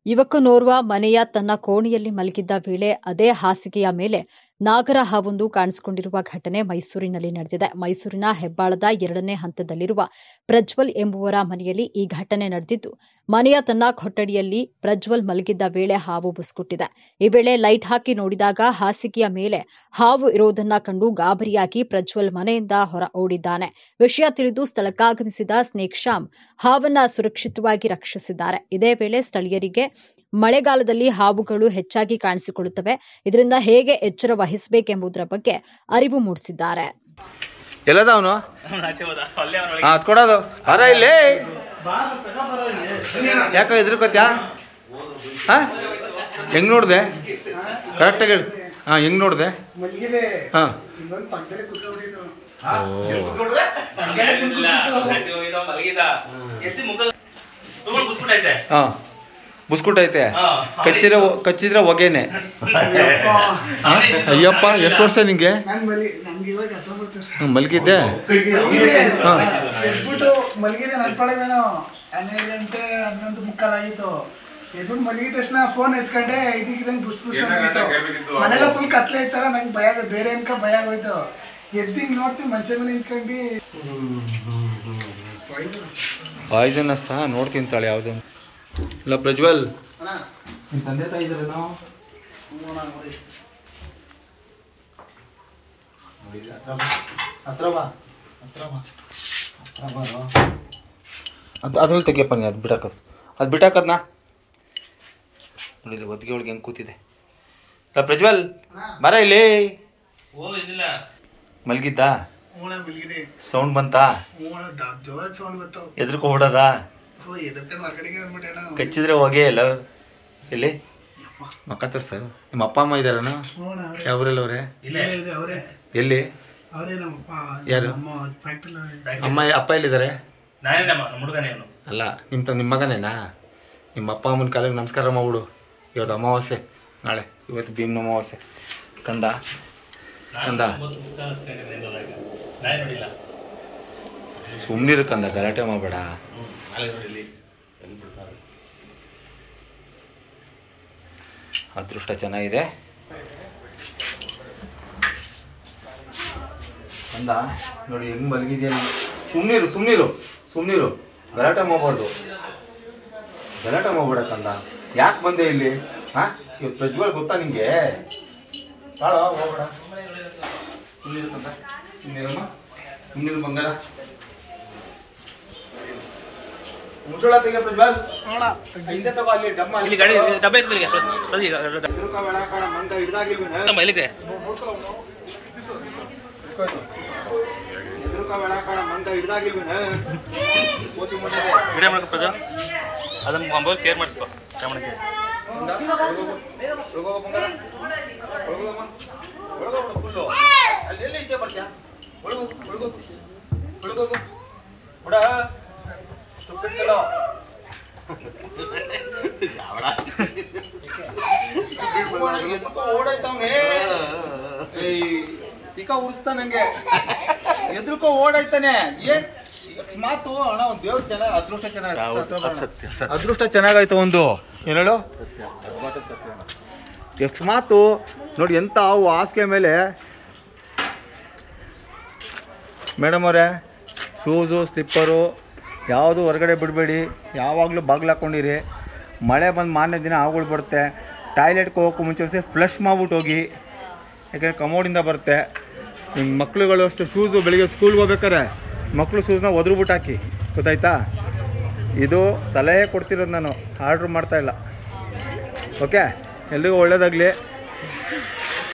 ಯುವಕನೋರ್ವ ಮನೆಯ ತನ್ನ ಕೋಣೆಯಲ್ಲಿ ಮಲಗಿದ್ದ ವೇಳೆ ಅದೇ ಹಾಸಿಗೆಯ ಮೇಲೆ ನಾಗರ ಹಾವೊಂದು ಕಾಣಿಸಿಕೊಂಡಿರುವ ಘಟನೆ ಮೈಸೂರಿನಲ್ಲಿ ನಡೆದಿದೆ. ಮೈಸೂರಿನ ಹೆಬ್ಬಾಳದ 2ನೇ ಹಂತದಲ್ಲಿರುವ ಪ್ರಜ್ವಲ್ ಎಂಬುವರ ಮನೆಯಲ್ಲಿ ಈ ಘಟನೆ ನಡೆದಿದ್ದು, ಮನೆಯ ತನ್ನ ಕೊಠಡಿಯಲ್ಲಿ ಪ್ರಜ್ವಲ್ ಮಲಗಿದ್ದ ವೇಳೆ ಹಾವು ಬುಸ್ಕೊಟ್ಟಿದೆ. ಈ ವೇಳೆ ಲೈಟ್ ಹಾಕಿ ನೋಡಿದಾಗ ಹಾಸಿಗೆಯ ಮೇಲೆ ಹಾವು ಇರುವುದನ್ನ ಕಂಡು ಗಾಬರಿಯಾಗಿ ಪ್ರಜ್ವಲ್ ಮನೆಯಿಂದ ಹೊರ ಓಡಿದ್ದಾನೆ. ವಿಷಯ ತಿಳಿದು ಸ್ಥಳಕ್ಕಾಗಮಿಸಿದ ಸ್ನೇಕ್ ಶ್ಯಾಮ್ ಹಾವನ್ನ ಸುರಕ್ಷಿತವಾಗಿ ರಕ್ಷಿಸಿದ್ದಾರೆ. ಇದೇ ವೇಳೆ ಸ್ಥಳೀಯರಿಗೆ ಮಳೆಗಾಲದಲ್ಲಿ ಹಾವುಗಳು ಹೆಚ್ಚಾಗಿ ಕಾಣಿಸಿಕೊಳ್ಳುತ್ತವೆ, ಇದರಿಂದ ಹೇಗೆ ಎಚ್ಚರ ವಹಿಸಬೇಕೆಂಬುದರ ಬಗ್ಗೆ ಅರಿವು ಮೂಡಿಸಿದ್ದಾರೆ. ಎಲ್ಲದವನು ಕೊಡೋದು ಬರ ಇಲ್ಲಿ ಯಾಕ ಎದ್ರಕೋತ್ಯಾ? ಹೆಂಗ್ ನೋಡ್ದೆ? ಕರೆಕ್ಟಾಗಿ ಹೇಳಿ. ಹೆಂಗ್ ನೋಡ್ದೆ? ಹಾಂ ಹಾಂ ಬುಸ್ಕುಟ್ ಐತೆ. ಕಚ್ಚಿದ್ರೆ ಹೊಗೆನೆ. ಅಯ್ಯಪ್ಪ, ಎಷ್ಟು ವರ್ಷ ನಿಂಗೆ? ಮಲಗಿದ್ದೆ. ಮಲಗಿದೆ ನಡ್ಪಡವೇನೋ 12 ಗಂಟೆ 11:15 ಎದ್ದು ಮಲಗಿದ ತಕ್ಷಣ ಫೋನ್ ಎತ್ಕೊಂಡೆ ಇದಕ್ಕಿದಂಗೆ ಬುಸ್ ಮನೆಲ್ಲ ಫುಲ್ ಕತ್ಲೆ ಇತ್ತಾರ. ನಂಗೆ ಭಯ, ಬೇರೆ ಅನ್ಕ ಭಯ ಆಗೋಯ್ತು. ಎದ್ದಿಂಗ್ ನೋಡ್ತೀನಿ ಮಂಚ ಮೇಲೆ ನಿಂತ್ಕೊಂಡು ಪಾಯ್ಸನಸ್ ನೋಡ್ತೀನಿ ತಾಳೆ ಯಾವುದು. ಇಲ್ಲ ಪ್ರಜ್ವಲ್, ತಂದೆ ತಾಯಿ ಇದ್ದಾರೆ ನಾವು ಅದ್ರಲ್ಲಿ ತೆಗಿಯಪ್ಪ. ಅದು ಬಿಟ್ಟಾಕದ್ನಾ ನೋಡಿ. ಒದ್ಗೆ ಒಳಗೆ ಹೆಂಗೆ ಕೂತಿದೆ. ಇಲ್ಲ ಪ್ರಜ್ವಲ್ ಬರ ಇಲ್ಲಿ. ಮಲಗಿದ್ದ? ಸೌಂಡ್ ಬಂತಾ? ಎದ್ರಕೊ ಹೊಡದ? ಕಚ್ಚಿದ್ರೆ ಹೊಗೆ ಇಲ್ಲ. ಎಲ್ಲಿ ಮಕ್ಕ ತರ್ಸ? ನಿಮ್ಮ ಅಪ್ಪ ಅಮ್ಮ ಇದ್ದಾರನ? ಯಾವ್ರೆಲ್ಲ ಅವ್ರೆ? ಎಲ್ಲಿ? ಯಾರು ಅಮ್ಮ ಅಪ್ಪ ಎಲ್ಲಿದ್ದಾರೆ? ಅಲ್ಲ, ನಿಮ್ಮ ಮಗನೇನಾ? ನಿಮ್ಮ ಅಪ್ಪ ಅಮ್ಮನ ಕಾಲಿಗೆ ನಮಸ್ಕಾರ ಮಾಡ್ಬಿಡು. ಇವತ್ತು ಅಮಾವಾಸ್ಯೆ, ನಾಳೆ ಇವತ್ತು ಭೀಮ್ನ ಅಮಾವಾಸ್ಯೆ. ಕಂದ ಸುಮ್ಮನಿರು ಕಂದ, ಗಲಾಟೆ ಮಾಡಬೇಡ. ಅದೃಷ್ಟ ಚೆನ್ನಾಗಿದೆ ಕಂದ. ನೋಡಿ ಹೆಂಗ್ ಮಲಗಿದ್ಯಾ. ಸುಮ್ಮನಿರು ಗಲಾಟೆ ಮಾಡಬಾರ್ದು. ಗಲಾಟೆ ಮಾಡಬೇಡ ಕಂದ. ಯಾಕೆ ಬಂದೆ ಇಲ್ಲಿ? ಇವತ್ತು ಪ್ರಜ್ವಲ್ ಗೊತ್ತಾ ನಿಂಗೆ? ತಾಳ ಹೋಗ್ಬೇಡ. ಸುಮ್ಮನಿರು ಕಂದ, ಸುಮ್ಮನಿರು ಬಂಗಾರ. ಮುಚ್ಚಳ ತೆಗೆ ಪ್ರಜ್ವಲ್. ಹಿಂದೆ ತಗೋ, ಅಲ್ಲಿ ಡಬ್ಬ ಅದನ್ನ ಮೊಬೈಲ್ ಶೇರ್ ಮಾಡಿಸ್ಕೊ. ಅಲ್ಲಿ ಈಚೆ ಬರ್ತೀಯಾ? ಓಡಾಯ್ತವನೇ ತಿಕ್ಕ ಉಡಿಸ್ತಾ ನಂಗೆ. ಎದ್ರಕೋ ಓಡಾಯ್ತಾನೆ. ಏನ್ ಮಾತು ಅಣ್ಣ, ಒಂದು ದೇವ್ರು ಚೆನ್ನಾಗಿ ಅದೃಷ್ಟ ಚೆನ್ನಾಗಾಯ್ತು. ಒಂದು ಏನು ಹೇಳು, ಎಷ್ಟು ಮಾತು ನೋಡಿ. ಎಂತ ಅವು ಹಾಸಿಗೆ ಮೇಲೆ. ಮೇಡಮ್ ಅವರೇ, ಶೂಸು ಸ್ಲಿಪ್ಪರು ಯಾವುದು ಹೊರಗಡೆ ಬಿಡಬೇಡಿ. ಯಾವಾಗಲೂ ಬಾಗಿಲು ಹಾಕ್ಕೊಂಡಿರಿ. ಮಳೆ ಬಂದು ಮಾರನೇ ದಿನ ಹಾವುಗಳು ಬರುತ್ತೆ. ಟಾಯ್ಲೆಟ್ಗೆ ಹೋಗೋಕ್ಕೂ ಮುಂಚೆ ಫ್ಲಶ್ ಮಾಡ್ಬಿಟ್ಟು ಹೋಗಿ, ಯಾಕೆಂದರೆ ಕಮೋಡಿಂದ ಬರುತ್ತೆ. ನಿಮ್ಮ ಮಕ್ಳುಗಳು ಅಷ್ಟು ಶೂಸು ಬೆಳಿಗ್ಗೆ ಸ್ಕೂಲ್ಗೆ ಹೋಗ್ಬೇಕಾರೆ ಮಕ್ಕಳು ಶೂಸ್ನ ಒದ್ರುಬಿಟ್ಟು ಹಾಕಿ, ಗೊತ್ತಾಯ್ತಾ? ಇದು ಸಲಹೆ ಕೊಡ್ತಿರೋದು, ನಾನು ಆರ್ಡ್ರ್ ಮಾಡ್ತಾಯಿಲ್ಲ. ಓಕೆ, ಎಲ್ರಿಗೂ ಒಳ್ಳೆಯದಾಗಲಿ.